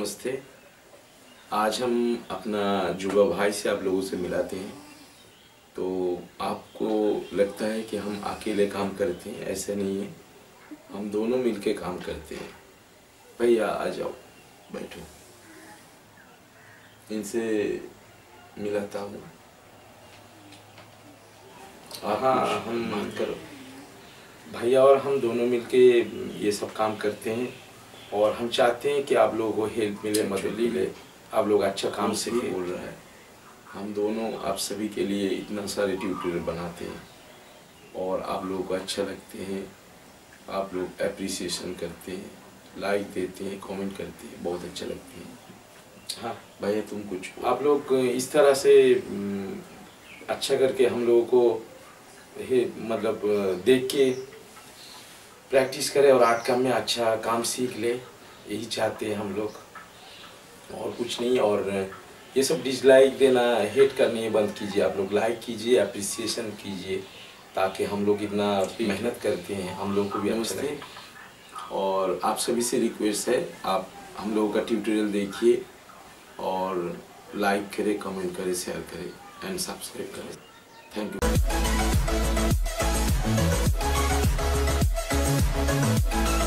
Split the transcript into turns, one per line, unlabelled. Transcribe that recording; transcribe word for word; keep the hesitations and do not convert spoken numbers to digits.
नमस्ते। आज हम अपना जुबा भाई से आप लोगों से मिलाते हैं। तो आपको लगता है कि हम अकेले काम करते हैं, ऐसा नहीं है, हम दोनों मिलके काम करते हैं। भैया आ जाओ, बैठो, इनसे मिलाता हूँ। हाँ, हम बात करो। भैया और हम दोनों मिलके ये सब काम करते हैं और हम चाहते हैं कि आप लोगों को हेल्प मिले, मदद मिले, आप लोग अच्छा काम सीखें। बोल रहा है, हम दोनों आप सभी के लिए इतना सारे ट्यूटोरियल बनाते हैं और आप लोगों को अच्छा लगते हैं, आप लोग एप्रिसिएशन करते हैं, लाइक देते हैं, कमेंट करते हैं, बहुत अच्छा लगते हैं। हाँ भैया, तुम कुछ आप लोग इस तरह से अच्छा करके हम लोगों को ये मतलब देख के प्रैक्टिस करें और आर्ट काम में अच्छा काम सीख ले, यही चाहते हैं हम लोग, और कुछ नहीं। और ये सब डिसलाइक देना, हेट करने बंद कीजिए, आप लोग लाइक कीजिए, अप्रिसिएशन कीजिए, ताकि हम लोग इतना मेहनत करते हैं, हम लोग को भी अच्छा लगे। और आप सभी से रिक्वेस्ट है, आप हम लोगों का ट्यूटोरियल देखिए और लाइक करें, कमेंट करें, शेयर करें एंड सब्सक्राइब करें। Thank you.